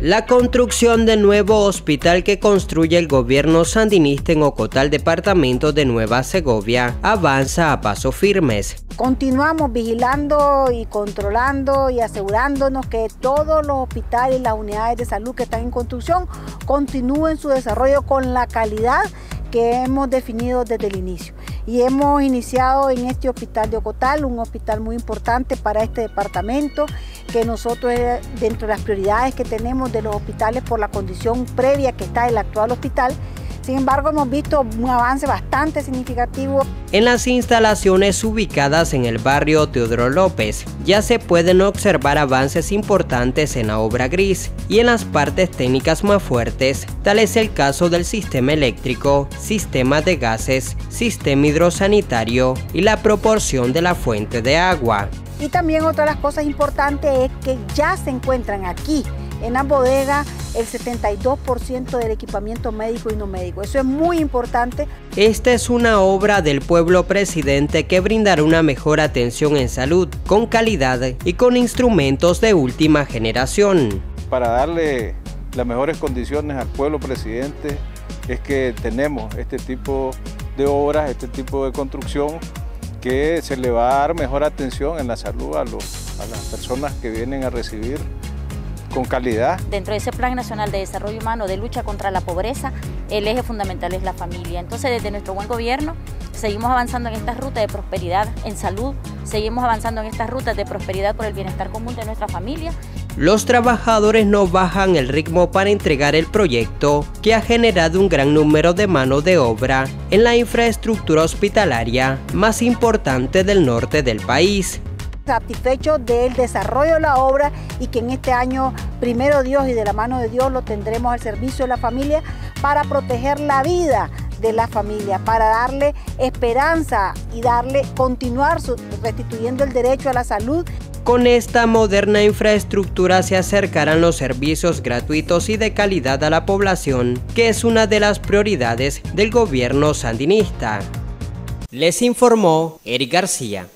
La construcción del nuevo hospital que construye el gobierno sandinista en Ocotal, departamento de Nueva Segovia, avanza a pasos firmes. Continuamos vigilando y controlando y asegurándonos que todos los hospitales y las unidades de salud que están en construcción continúen su desarrollo con la calidad que hemos definido desde el inicio. Y hemos iniciado en este hospital de Ocotal, un hospital muy importante para este departamento, que nosotros dentro de las prioridades que tenemos de los hospitales por la condición previa que está el actual hospital. Sin embargo, hemos visto un avance bastante significativo. En las instalaciones ubicadas en el barrio Teodoro López, ya se pueden observar avances importantes en la obra gris y en las partes técnicas más fuertes, tal es el caso del sistema eléctrico, sistema de gases, sistema hidrosanitario y la proporción de la fuente de agua. Y también otra de las cosas importantes es que ya se encuentran aquí, en la bodega, el 72% del equipamiento médico y no médico. Eso es muy importante. Esta es una obra del pueblo presidente que brindará una mejor atención en salud, con calidad y con instrumentos de última generación. Para darle las mejores condiciones al pueblo presidente es que tenemos este tipo de obras, este tipo de construcción, que se le va a dar mejor atención en la salud a las personas que vienen a recibir con calidad. Dentro de ese Plan Nacional de Desarrollo Humano de lucha contra la pobreza, el eje fundamental es la familia. Entonces, desde nuestro buen gobierno, seguimos avanzando en esta ruta de prosperidad en salud, seguimos avanzando en estas rutas de prosperidad por el bienestar común de nuestra familia. Los trabajadores no bajan el ritmo para entregar el proyecto, que ha generado un gran número de mano de obra en la infraestructura hospitalaria más importante del norte del país. Satisfechos del desarrollo de la obra y que en este año, primero Dios y de la mano de Dios, lo tendremos al servicio de la familia para proteger la vida de la familia, para darle esperanza y continuar restituyendo el derecho a la salud. Con esta moderna infraestructura se acercarán los servicios gratuitos y de calidad a la población, que es una de las prioridades del gobierno sandinista. Les informó Eric García.